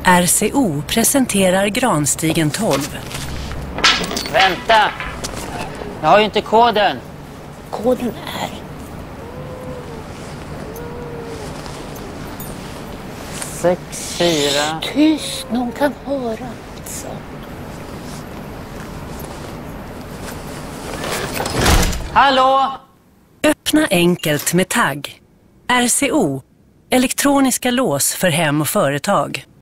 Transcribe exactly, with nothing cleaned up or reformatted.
R C O presenterar Granstigen tolv. Vänta! Jag har ju inte koden. Koden är... sex, fyra... Tyst, någon kan höra. Så. Hallå! Öppna enkelt med tagg. R C O. Elektroniska lås för hem och företag.